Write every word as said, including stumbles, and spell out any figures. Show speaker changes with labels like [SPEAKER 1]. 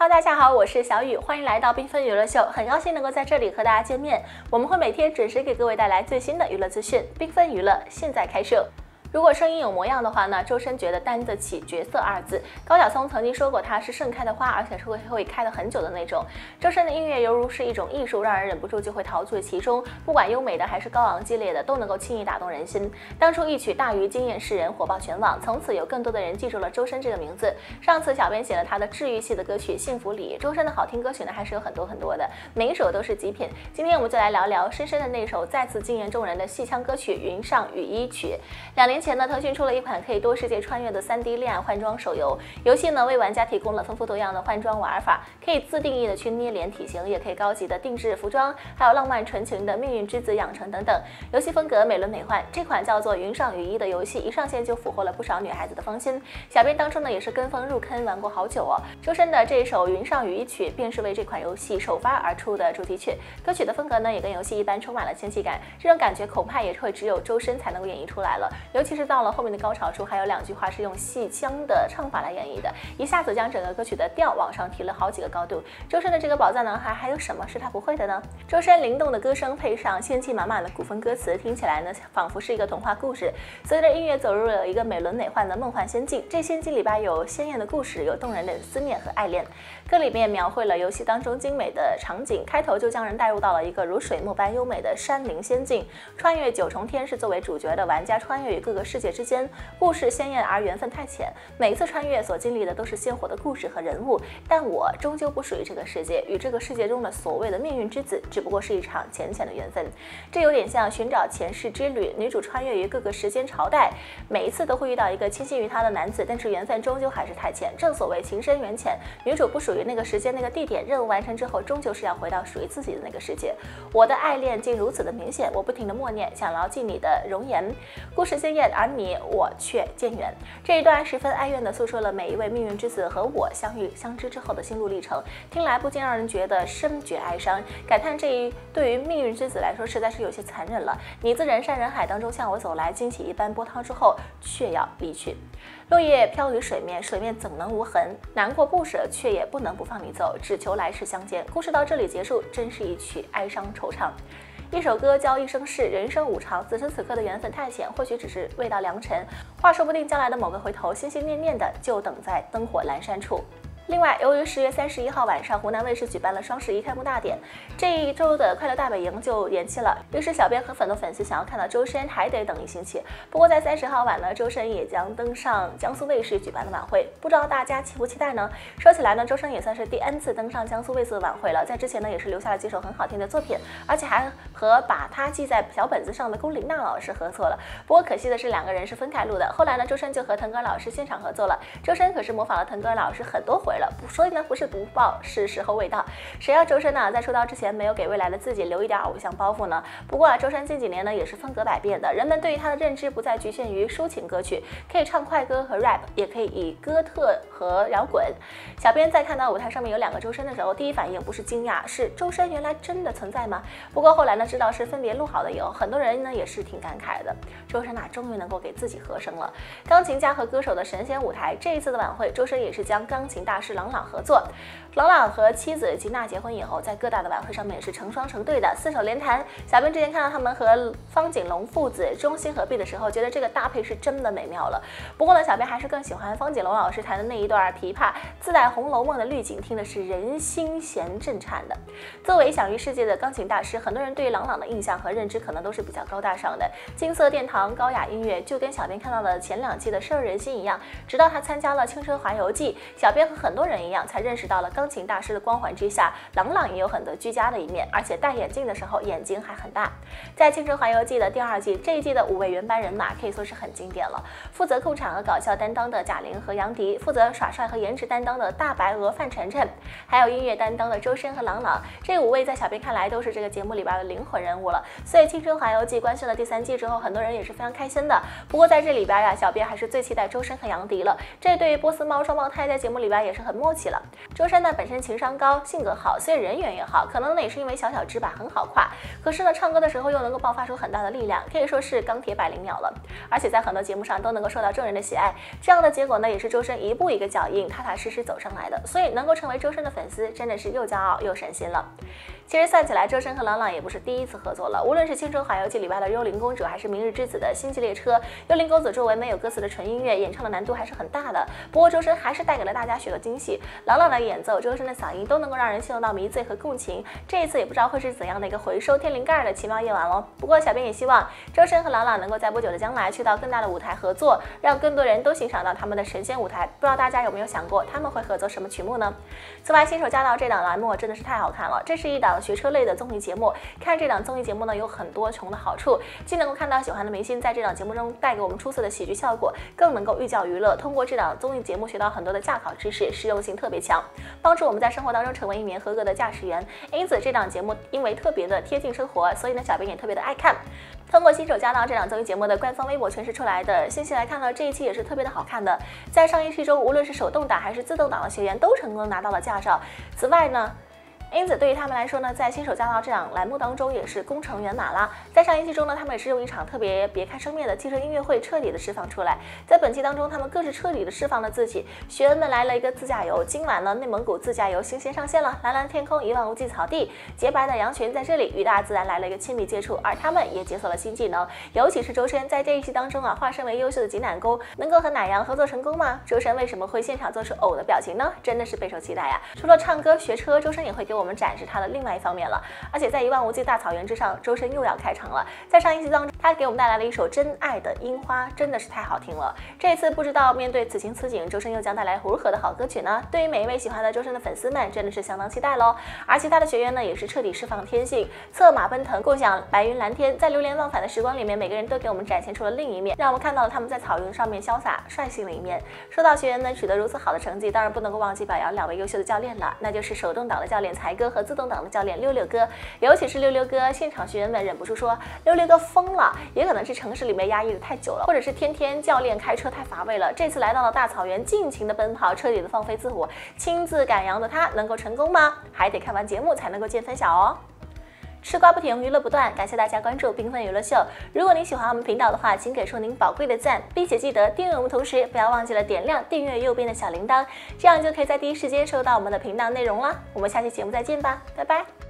[SPEAKER 1] Hello， 大家好，我是小雨，欢迎来到缤纷娱乐秀，很高兴能够在这里和大家见面。我们会每天准时给各位带来最新的娱乐资讯，缤纷娱乐现在开设。如果声音有模样的话呢，周深觉得担得起角色二字。高晓松曾经说过，他是盛开的花，而且是会会开得很久的那种。周深的音乐犹如是一种艺术，让人忍不住就会陶醉其中，不管优美的还是高昂激烈的，都能够轻易打动人心。当初一曲大鱼惊艳世人，火爆全网，从此有更多的人记住了周深这个名字。上次小编写了他的治愈系的歌曲《幸福里》，周深的好听歌曲呢还是有很多很多的，每一首都是极品。今天我们就来聊聊深深的那首再次惊艳众人的戏腔歌曲《云上羽衣曲》。两年前呢，腾讯出了一款可以多世界穿越的 三 D 恋爱换装手游，游戏呢为玩家提供了丰富多样的换装玩法，可以自定义的去捏脸体型，也可以高级的定制服装，还有浪漫纯情的命运之子养成等等。游戏风格美轮美奂，这款叫做《云上羽衣》的游戏一上线就俘获了不少女孩子的芳心。小编当初呢也是跟风入坑玩过好久哦。周深的这首《云上羽衣曲》便是为这款游戏首发而出的主题曲，歌曲的风格呢也跟游戏一般，充满了仙气感，这种感觉恐怕也会只有周深才能够演绎出来了。尤其是到了后面的高潮处，还有两句话是用戏腔的唱法来演绎的，一下子将整个歌曲的调往上提了好几个高度。周深的这个宝藏男孩还有什么是他不会的呢？周深灵动的歌声配上仙气满满的古风歌词，听起来呢仿佛是一个童话故事。随着音乐走入了一个美轮美奂的梦幻仙境，这仙境里边有鲜艳的故事，有动人的思念和爱恋。歌里面描绘了游戏当中精美的场景，开头就将人带入到了一个如水墨般优美的山林仙境。穿越九重天是作为主角的玩家穿越于各个世界之间，故事鲜艳而缘分太浅，每一次穿越所经历的都是鲜活的故事和人物，但我终究不属于这个世界，与这个世界中的所谓的命运之子只不过是一场浅浅的缘分。这有点像寻找前世之旅，女主穿越于各个时间朝代，每一次都会遇到一个倾心于她的男子，但是缘分终究还是太浅。正所谓情深缘浅，女主不属于那个时间那个地点，任务完成之后终究是要回到属于自己的那个世界。我的爱恋竟如此的明显，我不停的默念，想牢记你的容颜，故事鲜艳，而你我却渐远。这一段十分哀怨地诉说了每一位命运之子和我相遇相知之后的心路历程，听来不禁让人觉得深觉哀伤，感叹这一对于命运之子来说实在是有些残忍了。你自人山人海当中向我走来，惊起一般波涛之后却要离去。落叶飘于水面，水面怎能无痕？难过不舍，却也不能不放你走，只求来世相见。故事到这里结束，真是一曲哀伤惆怅。一首歌教一生事，人生无常，此时此刻的缘分太浅，或许只是未到良辰，话说不定将来的某个回头，心心念念的就等在灯火阑珊处。另外，由于十月三十一号晚上湖南卫视举办了双十一开幕大典，这一周的快乐大本营就延期了，于是小编和很多粉丝想要看到周深还得等一星期。不过在三十号晚呢，周深也将登上江苏卫视举办的晚会，不知道大家期不期待呢？说起来呢，周深也算是第 N 次登上江苏卫视的晚会了，在之前呢也是留下了几首很好听的作品，而且还和把他记在小本子上的龚琳娜老师合作了。不过可惜的是两个人是分开录的，后来呢周深就和腾格尔老师现场合作了，周深可是模仿了腾格尔老师很多回了，所以呢不是不报，是时候未到。谁要周深呢在出道之前没有给未来的自己留一点偶像包袱呢？不过啊，周深近几年呢也是风格百变的，人们对于他的认知不再局限于抒情歌曲，可以唱快歌和 rap， 也可以以哥特和摇滚。小编在看到舞台上面有两个周深的时候，第一反应不是惊讶，是周深原来真的存在吗？不过后来呢知道是分别录好的以后，很多人呢也是挺感慨的，周深啊终于能够给自己和声了。钢琴家和歌手的神仙舞台，这一次的晚会，周深也是将钢琴大师郎朗合作。郎朗和妻子吉娜结婚以后，在各大的晚会上面也是成双成对的四手联弹。小编之前看到他们和方锦龙父子中西合璧的时候，觉得这个搭配是真的美妙了。不过呢，小编还是更喜欢方锦龙老师弹的那一段琵琶，自带《红楼梦》的滤镜，听的是人心弦震颤的。作为享誉世界的钢琴大师，很多人对郎朗的印象和认知可能都是比较高大上的，金色殿堂、高雅音乐，就跟小编看到的前两期的《深入人心》一样。直到他参加了《青春环游记》，小编和很多人一样，才认识到了钢琴大师的光环之下，郎朗也有很多居家的一面，而且戴眼镜的时候眼睛还很大。在《青春环游记》的第二季，这一季的五位原班人马可以说是很经典了。负责控场和搞笑担当的贾玲和杨迪，负责耍帅和颜值担当的大白鹅范丞丞，还有音乐担当的周深和郎朗，这五位在小编看来都是这个节目里边的灵魂人物了。所以《青春环游记》官宣了第三季之后，很多人也是非常开心的。不过在这里边呀，小编还是最期待周深和杨迪了，这对波斯猫双胞胎在节目里边也是很默契了。周深呢本身情商高，性格好，所以人缘也好，可能呢也是因为小小只吧，很好夸。可是呢，唱歌的时候又能够爆发出很大的力量，可以说是钢铁百灵鸟了。而且在很多节目上都能够受到众人的喜爱，这样的结果呢，也是周深一步一个脚印，踏踏实实走上来的。所以能够成为周深的粉丝，真的是又骄傲又省心了。其实算起来，周深和郎朗也不是第一次合作了。无论是《青春好游记》里边的《幽灵公主》，还是《明日之子》的《星际列车》，幽灵公主作为没有歌词的纯音乐，演唱的难度还是很大的。不过周深还是带给了大家许多惊喜，郎朗的演奏、周深的嗓音都能够让人陷入到迷醉和共情。这一次也不知道会是怎样的一个回收天灵盖的奇妙夜晚喽。不过小编也希望周深和郎朗能够在不久的将来去到更大的舞台合作，让更多人都欣赏到他们的神仙舞台。不知道大家有没有想过他们会合作什么曲目呢？此外，新手驾到这档栏目真的是太好看了，这是一档学车类的综艺节目。看这档综艺节目呢，有很多重的好处，既能够看到喜欢的明星在这档节目中带给我们出色的喜剧效果，更能够寓教于乐。通过这档综艺节目学到很多的驾考知识，实用性特别强，帮助我们在生活当中成为一名合格的驾驶员。因此这档节目因为特别的贴近生活，所以呢小编也特别的爱看。通过新手驾到这档综艺节目的官方微博诠释出来的信息来看呢，这一期也是特别的好看的。在上一期中，无论是手动挡还是自动挡的学员都成功拿到了驾照。此外呢，因此对于他们来说呢，在新手驾到这档栏目当中也是功成圆满啦。在上一期中呢，他们也是用一场特别别开生面的汽车音乐会彻底的释放出来。在本期当中，他们更是彻底的释放了自己。学员们来了一个自驾游，今晚呢内蒙古自驾游新鲜上线了，蓝蓝天空，一望无际草地，洁白的羊群在这里与大自然来了一个亲密接触，而他们也解锁了新技能。尤其是周深在这一期当中啊，化身为优秀的挤奶工，能够和奶羊合作成功吗？周深为什么会现场做出呕的表情呢？真的是备受期待呀！除了唱歌学车，周深也会给我们展示他的另外一方面了。而且在一望无际大草原之上，周深又要开场了。在上一期当中，他给我们带来了一首《真爱的樱花》，真的是太好听了。这一次不知道面对此情此景，周深又将带来如何的好歌曲呢？对于每一位喜欢的周深的粉丝们，真的是相当期待喽。而其他的学员呢，也是彻底释放天性，策马奔腾，共享白云蓝天。在流连忘返的时光里面，每个人都给我们展现出了另一面，让我们看到了他们在草原上面潇洒率性的一面。说到学员们取得如此好的成绩，当然不能够忘记表扬两位优秀的教练了，那就是手动挡的教练才哥和自动挡的教练六六哥。尤其是六六哥，现场学员们忍不住说六六哥疯了，也可能是城市里面压抑的太久了，或者是天天教练开车太乏味了。这次来到了大草原，尽情的奔跑，彻底的放飞自我，亲自赶羊的他能够成功吗？还得看完节目才能够见分晓哦。吃瓜不停，娱乐不断，感谢大家关注缤纷娱乐秀。如果您喜欢我们频道的话，请给出您宝贵的赞，并且记得订阅我们，同时不要忘记了点亮订阅右边的小铃铛，这样就可以在第一时间收到我们的频道内容啦。我们下期节目再见吧，拜拜。